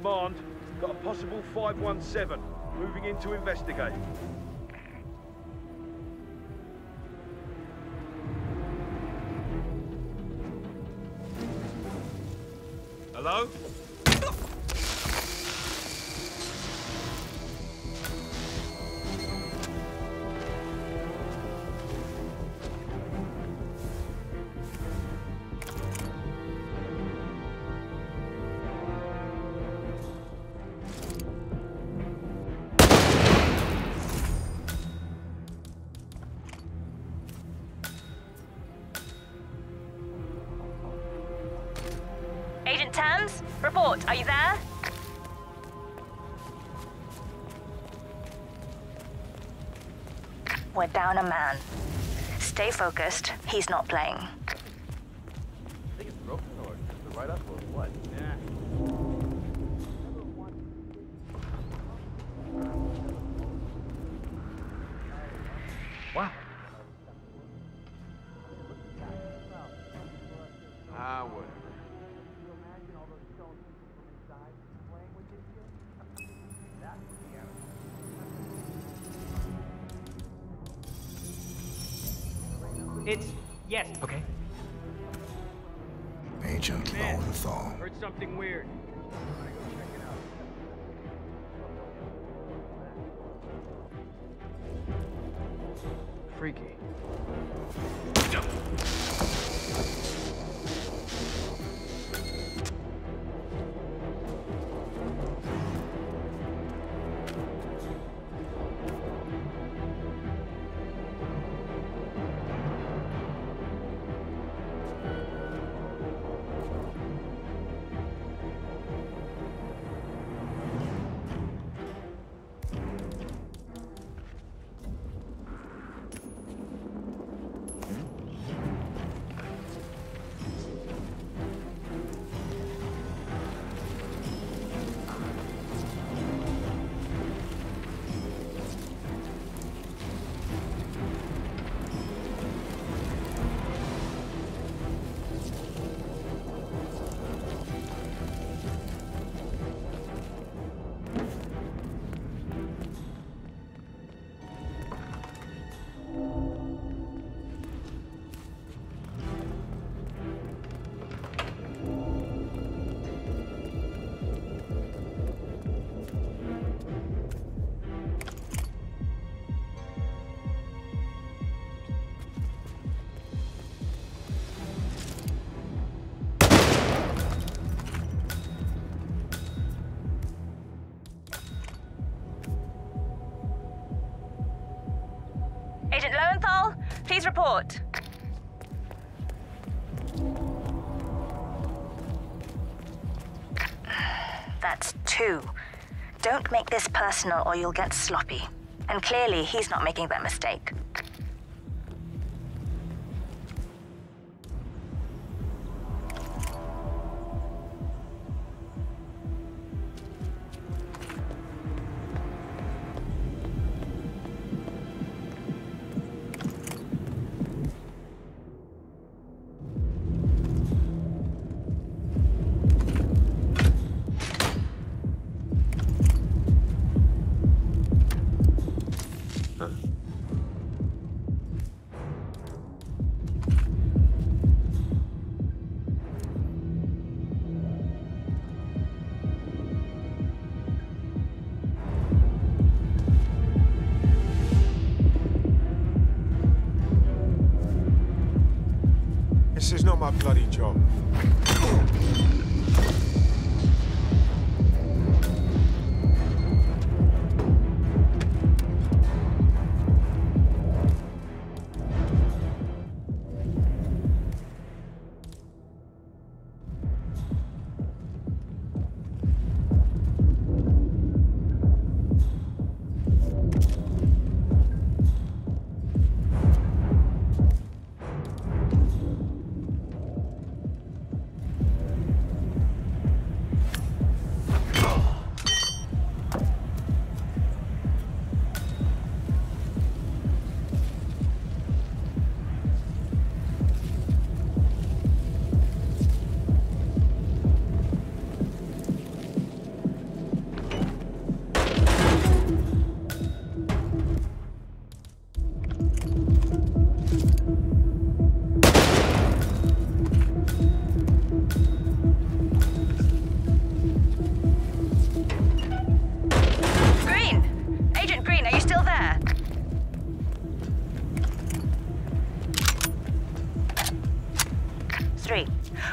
command. Got a possible 517. Moving in to investigate. Hello? Agent Tams, report. Are you there? We're down a man. Stay focused. He's not playing. I think it's broken or the right up or what? Yeah. Wow. Whatever. Yes. Okay. Agent Lowenthal. Heard something weird. Freaky. Agent Lowenthal, please report. That's 2. Don't make this personal or you'll get sloppy. And clearly, he's not making that mistake. This is not my bloody job.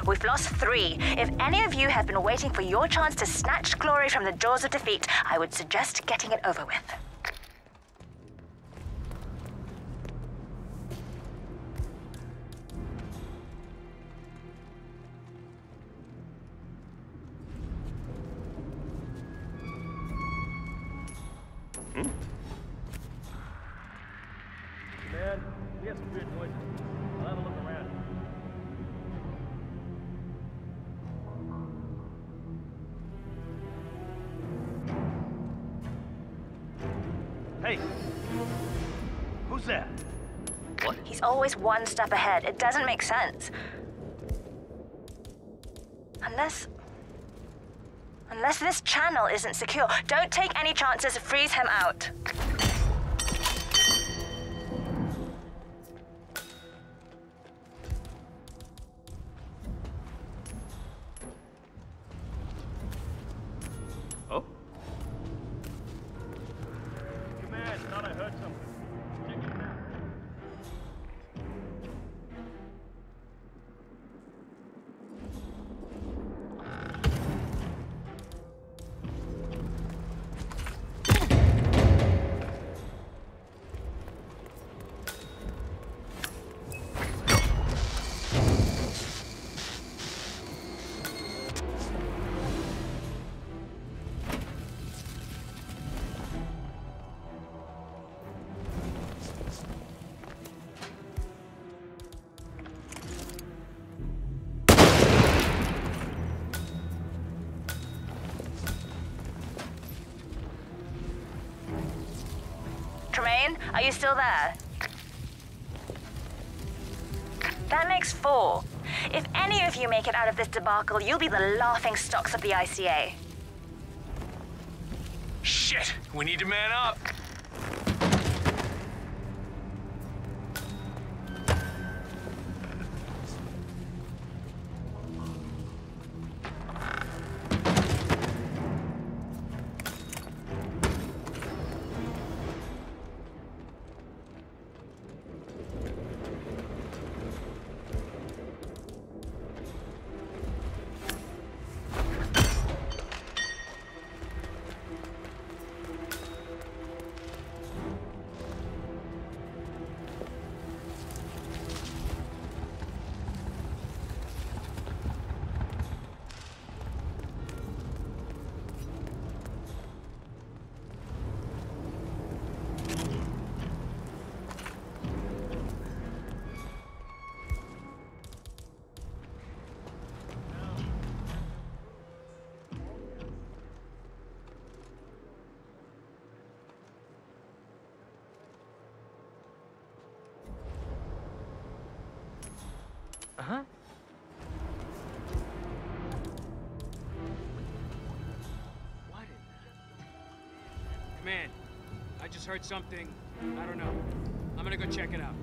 We've lost 3. If any of you have been waiting for your chance to snatch glory from the jaws of defeat, I would suggest getting it over with. Man, we have some weird noises. I'll have a look around. Hey! Who's that? What? He's always one step ahead. It doesn't make sense. Unless this channel isn't secure. Don't take any chances. Freeze him out. Oh? Command, thought I heard something. Check it out. Tremaine, are you still there? That makes 4. If any of you make it out of this debacle, you'll be the laughing stocks of the ICA. Shit! We need to man up! Uh-huh. What? Man, I just heard something. I don't know. I'm gonna go check it out.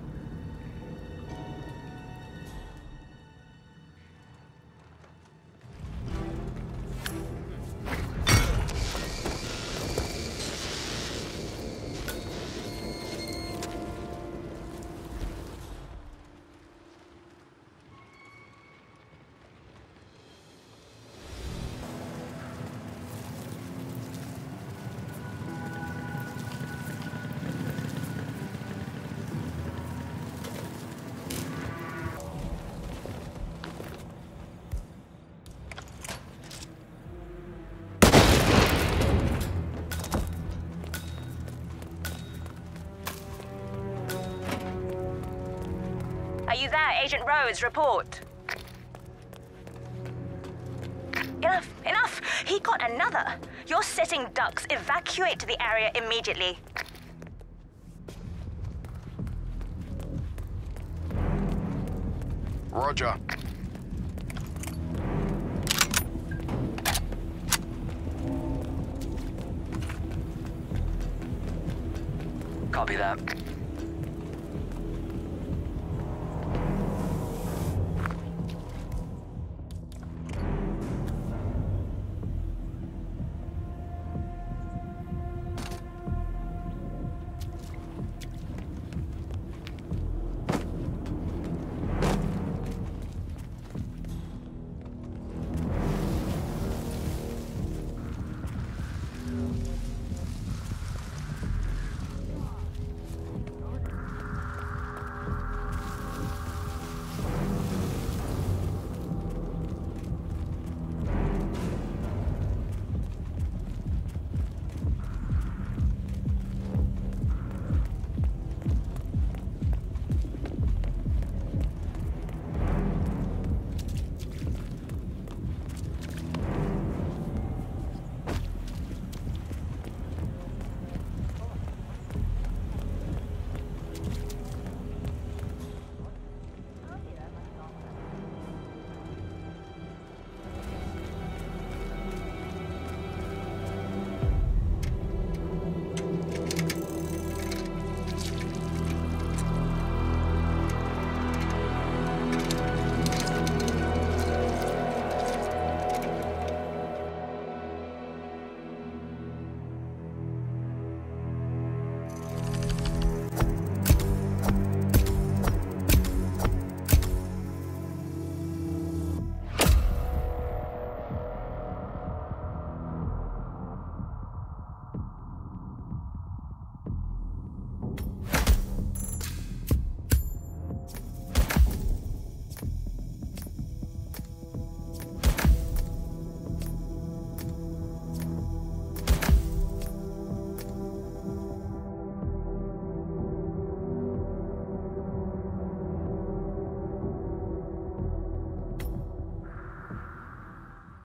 Are you there, Agent Rhodes? Report. Enough! Enough! He got another! You're sitting ducks. Evacuate to the area immediately. Roger. Copy that.